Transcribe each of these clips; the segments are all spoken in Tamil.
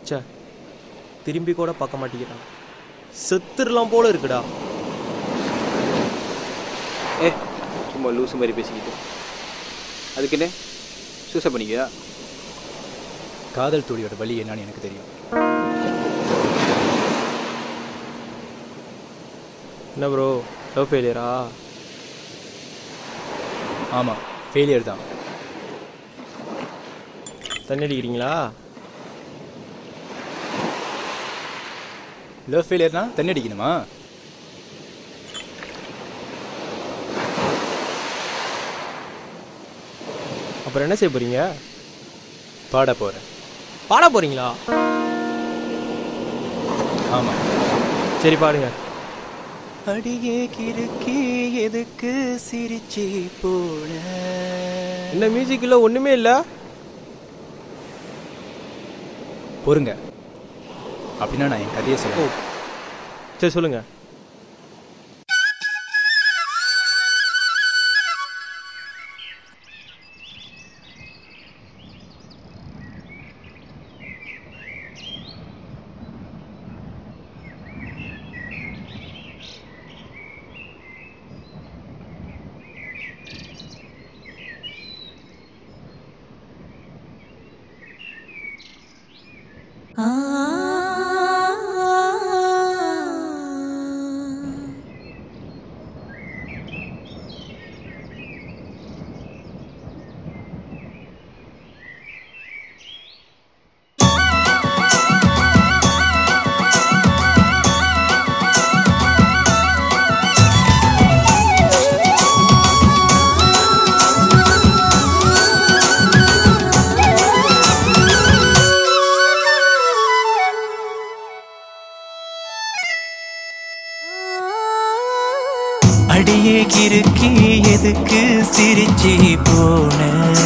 ச்சே, திரும்பி கூட பார்க்க மாட்டேங்கிறான். செத்துடலாம் போல இருக்குடா. சும்மா லூசு மாதிரி பேசிக்கிட்டு அதுக்கு என்ன சூசை பண்ணிக்கியா? காதல் தோழியோட வலி என்னன்னு எனக்கு தெரியும். என்ன ப்ரோ, லவ் ஃபெயிலியரா? ஆமாம், ஃபெயிலியர் தான். தண்ணி அடிக்கிறீங்களா? லவ் ஃபெயிலியர்னா தண்ணி அடிக்கணுமா? அப்புறம் என்ன செய்ய போறீங்க? பாட போகிறேன். பாட போறீங்களா? ஆமாம். சரி பாடுங்க. அடியே கிறுக்கி எதுக்கு சிரிச்சி போன? இந்த மியூசிக்கில் ஒன்றுமே இல்லை. பொறுங்க, அப்படின்னா நான் என் கதையை சொல்லுவோம். சரி சொல்லுங்க. அடியே கிறுக்கி எதுக்கு சிரிச்சி போன?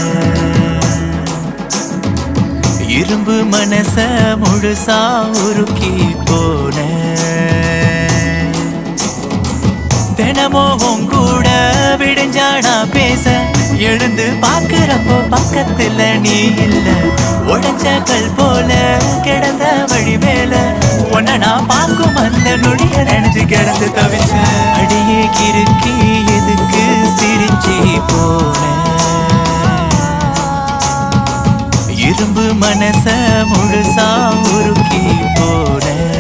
இரும்பு மனச முழுசா உருக்கி போன. தினமும் கூட விடுஞ்சானா பேச எழுந்து பாக்குறப்போ பக்கத்துல நீ இல்ல. உடஞ்ச கல் போல கிடந்த வழி மேல உன்ன நான் பார்க்கும் அந்த நொடிய நினைச்சு கிடந்து தவிச்ச. அடியே கிறுக்கி எதுக்கு சிரிச்சி போன? இரும்பு மனச முழுசா உருக்கி போன.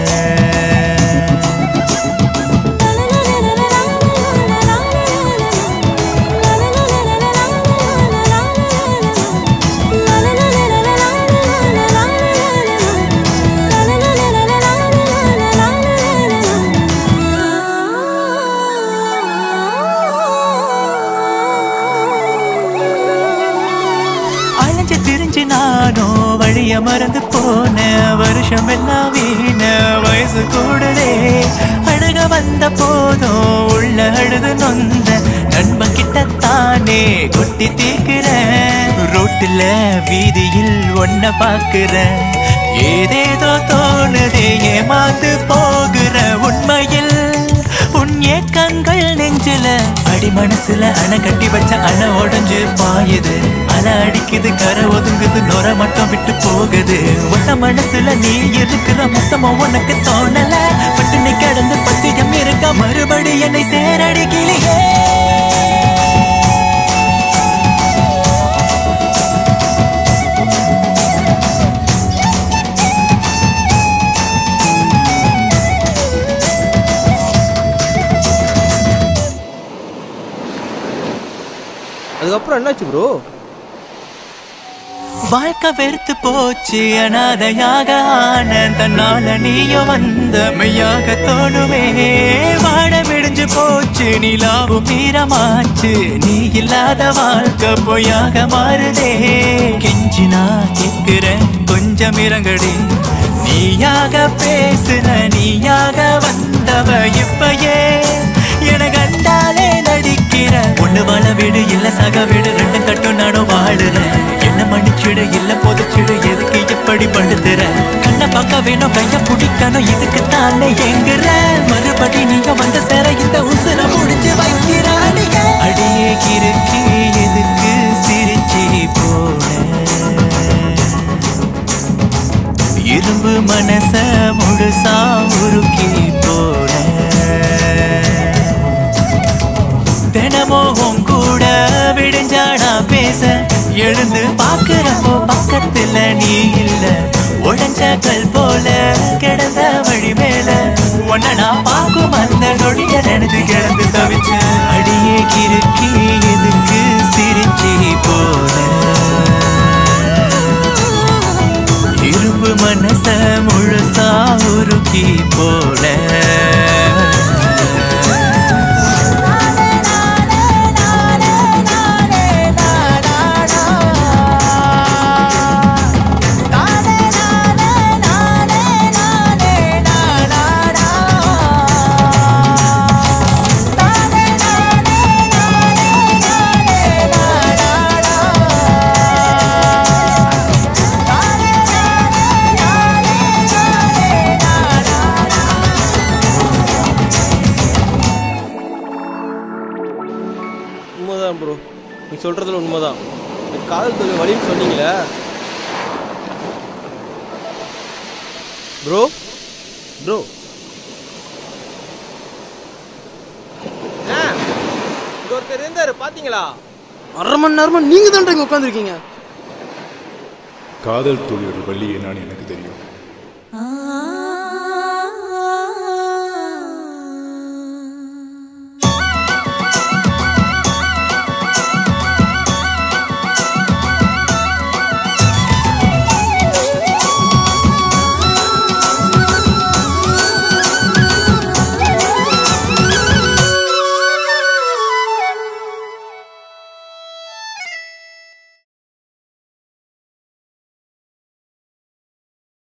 நானும் வழிய மறந்து போன. வருஷம் எல்லாம் வீண, வயசு கூடுதே. அழுக வந்த போதும் உள்ள அழுது நொந்த. நண்பன் கிட்டத்தானே கொட்டி தீக்குறேன். ரோட்டுல வீதியில் ஒன்ன பாக்குறேன். ஏதேதோ தோணுதே, ஏமாந்து போகிற. உண்மையில் உன் ஏக்கங்கள் நெஞ்சில அடி மனசுல அணை கட்டி வச்ச அணை உடஞ்சு பாயுது. அலை அடிக்குது, கரை ஒதுங்குது, நொர மட்டும் விட்டு போகுது. ஒத்த மனசுல நீ இருக்கிற மொத்தமா உனக்கு தோணல. பட்டு நீ கடந்து பத்தியம் இருக்க மறுபடி என்னை சேரடிக்கலையே. அதுக்கப்புறம் என்னாச்சு ப்ரோ? வாழ்க்கை வெறுத்து போச்சு, அனாதையாக ஆன. தன்னால நீயும் வந்த மெய்யாக தோணுமே. வாட விடிஞ்சு போச்சு, நிலாவும் மீறமாச்சு. நீ இல்லாத வாழ்க்கை பொய்யாக மாறுதே. கெஞ்சி நான் கேட்கிறேன், கொஞ்சம் இறங்கடி. நீயாக பேசுன, நீயாக வந்தவ இப்பயே என கண்டாலே நடிக்கிற. ஒண்ணு வாழ வீடு இல்ல சக வீடு, ரெண்டும் கட்டும் நானும் வாழுறேன். என்ன மன்னிச்சிடு இல்ல பொதிச்சிடு, எதுக்கு எப்படி படுத்துற? கண்ணை பார்க்க வேணும், கைய பிடிக்கணும், இதுக்கு தானே எங்குற. மறுபடி நீங்க வந்த சேர இந்த உசுர முடிஞ்சு வைக்கிற. அடியே கிறுக்கி எதுக்கு சிரிச்சி போன? இரும்பு மனச முழுசா உருக்கி போன தினமும் உன் கூட விடிஞ்சாடா பேச எழுந்து பாக்குறப்போ பக்கத்துல நீ இல்ல உடஞ்ச கல் போல கிடந்த வழி மேல உன்ன நான் பார்க்கும் அந்த நொடிய நினைத்து கிடந்து தவிச்ச அடியே கிறுக்கி எதுக்கு சிரிச்சி போன இரும்பு மனச முழுசா உருக்கி போன உண்மைதான் ப்ரோ, நீ சொல்கிறதுல உண்மைதான். காதல் தொழில் வழின்னு சொன்னீங்களே ப்ரோ. ப்ரோ இங்கே ஒருத்தர் இருந்தார் பார்த்தீங்களா? அரை மணி நேரமாக நீங்கள் தான் இங்கே உட்காந்துருக்கீங்க. காதல் தோழியோட வள்ளி என்னன்னு எனக்கு தெரியும்.